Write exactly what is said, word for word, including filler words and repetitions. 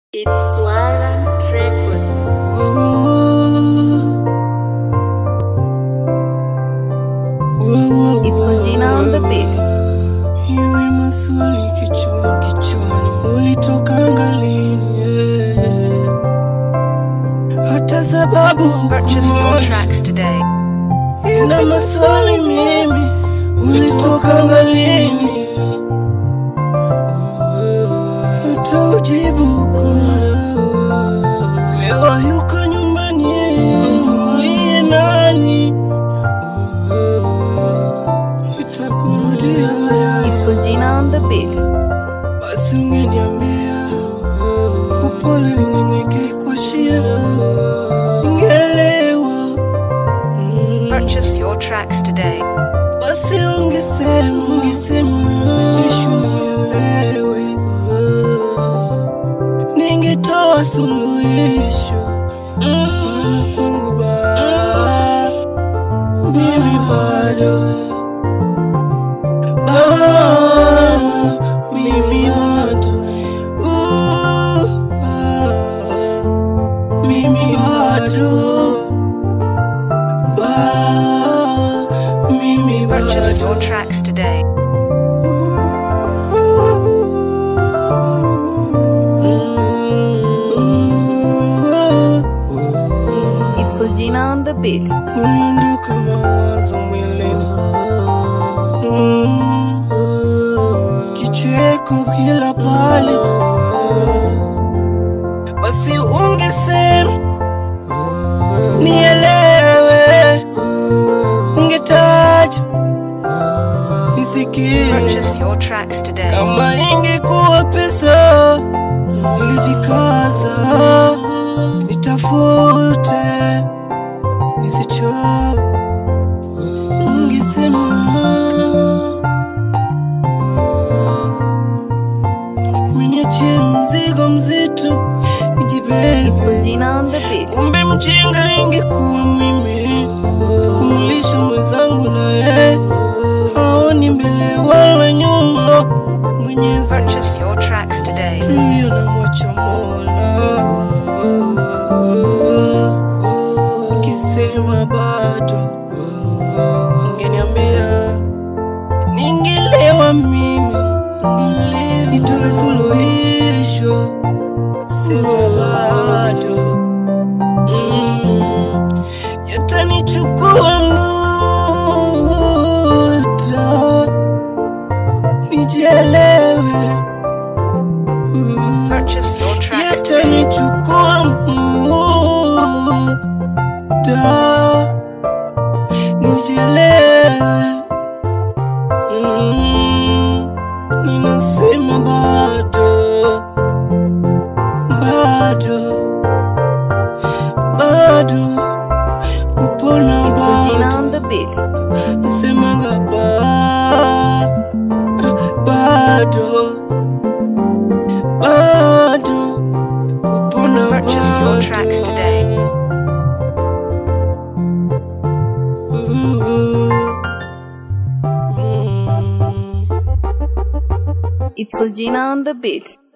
It's Swallow Records. It's Ojina on the beat. Hiwi maswali kichwani kichwani, ulitokanga lini? Yeah. Hata sababu Purchase your tracks today. ina maswali mimi, ulitokanga lini? Hata ujibu kuna leo yuko nyumbani, uliye nani? Itakurudia It's Ojina on the beat. basi ungeniambia kwa pole, ninyenyekee kwa shida, ningelewa. Purchase your tracks today. Basi ungesema, ungesema ishu nielewe, ningetoa suluhisho. Maana kwangu ba mimi bado ba mimi bado uh, ba mimi bado ba mimi Purchase your bado. tracks today. It's Ojina on the beat. Uliondoka mawazo mwilini, mm. Kicheko kila pale, basi ungesema nielewe, ungetaja nisikie. Purchase your tracks today. Kama ingekuwa pesa, nilijikaza nitafute, nisichoke. Ungesema umeniachia mzigo mzito, nijibebe. It's Ojina on the beat. Kumbe mjinga ingekuwa mimi, kumulisha mwenzangu na yeye haoni mbele wala nyuma. Mwenyezi Purchase your tracks today. kilio na mwacha Mola, ukisema bado ungeniambia, ningelewa mimi, nitoe suluhisho. Sema bado, mm, yatanichukua muda nijielewe, Purchase your tracks today. yatanichukua muda nijielewe. Mm, ninasema bado bado bado kupona It's Ojina bado, on the beat. nasemaga ba bado bado kupona Purchase your tracks bado. today. Ooh, mm. It's Ojina on the beat.